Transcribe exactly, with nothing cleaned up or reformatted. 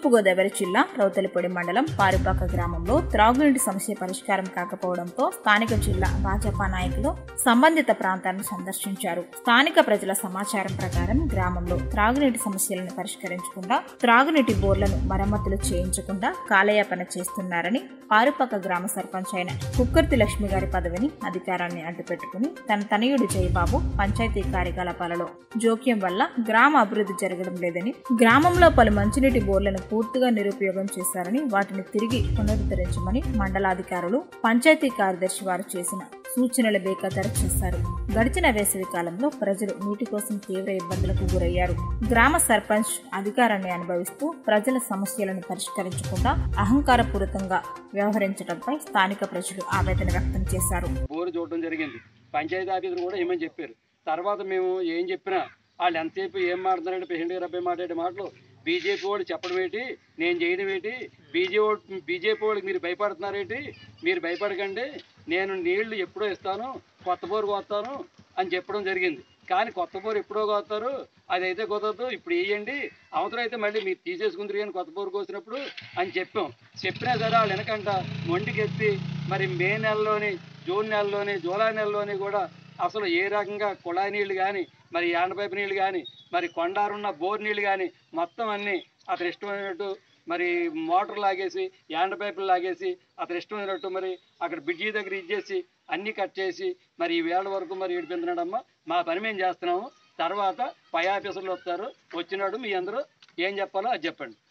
తూర్పుగోదావరి జిల్లా రౌతలపూడి మండలం పారుపాక గ్రామంలో త్రాగునీటి సమస్య పరిష్కారం కాకపోవడంతో స్థానిక జిల్లా భాజపా నాయకులు సంబంధిత ప్రాంతాలను సందర్శించారు. స్థానిక ప్రజల సమాచారం ప్రకారం గ్రామంలో త్రాగునీటి సమస్యలను పరిష్కరించకుండా, త్రాగునీటి బోర్లను మరమ్మతులు చేయించకుండా కాలయాపన చేస్తున్నారని పారుపాక గ్రామ సర్పంచ్ అయిన కుక్కర్తి లక్ష్మి గారి పదవిని, అధికారాన్ని అడ్డుపెట్టుకుని తన తనయుడు జయబాబు పంచాయతీ కార్యకలాపాలలో జోక్యం వల్ల గ్రామ అభివృద్ధి జరగడం లేదని, గ్రామంలో పలు మంచినీటి బోర్లను పూర్తిగా నిరుపయోగం చేశారని, వాటిని తిరిగి పునరుద్ధరించమని మండలాధికారులు, పంచాయతీ కార్యదర్శి వారు చేసిన సూచనలు బేఖాతరు చేశారు. గడిచిన వేసవి కాలంలో ప్రజలు నీటి కోసం తీవ్ర ఇబ్బందులకు గురయ్యారు. గ్రామ సర్పంచ్ అధికారాన్ని అనుభవిస్తూ ప్రజల సమస్యలను పరిష్కరించకుండా అహంకారపూరితంగా వ్యవహరించడంపై స్థానిక ప్రజలు ఆవేదన వ్యక్తం చేశారు. బోరు చూడడం జరిగింది. పంచాయతీ ఆఫీసర్ కూడా ఏమని చెప్పారు. తర్వాత మేము ఏం చెప్పినా వాళ్ళు ఎంతసేపు ఏం మాట్లాడుతున్నారంటే పేషెంట్ గారు అబ్బాయి మాట్లాడే మాటలు బీజేపీ వాళ్ళు చెప్పడం ఏంటి, నేను చేయడం ఏంటి, బీజేపీ బీజేపీ వాళ్ళకి మీరు భయపడుతున్నారేంటి, మీరు భయపడకండి, నేను నీళ్లు ఎప్పుడో ఇస్తాను, కొత్త బోరు కోస్తాను అని చెప్పడం జరిగింది. కానీ కొత్త బోరు ఎప్పుడో కోస్తారు, అది అయితే కుదరదు, ఇప్పుడు వేయండి, అవసరం అయితే మళ్ళీ మీరు తీసేసుకుందరు కానీ కొత్త బోరు కోసినప్పుడు అని చెప్పాం. చెప్పినా సరే వాళ్ళు వెనకంట మొండికెత్తి మరి మే నెలలోని, జూన్ నెలలోని, జూలై నెలలోని కూడా అసలు ఏ రకంగా కుళాయి నీళ్లు కానీ, మరి యాండపైపు నీళ్లు కానీ, మరి కొండారున్న బోర్ నీళ్లు కానీ మొత్తం అన్నీ అతను ఇష్టమైనట్టు మరి మోటార్ లాగేసి, యాండ పైపులు లాగేసి అతను ఇష్టమైనట్టు మరి అక్కడ బ్రిడ్జి దగ్గర ఇచ్చేసి అన్నీ కట్ చేసి మరి ఈ వేళ వరకు మరి ఏడిపించినాడమ్మా. మా పని మేము చేస్తున్నాము. తర్వాత పై ఆఫీసర్లు వస్తారు, వచ్చినాడు మీ అందరూ ఏం చెప్పాలో అది చెప్పండి.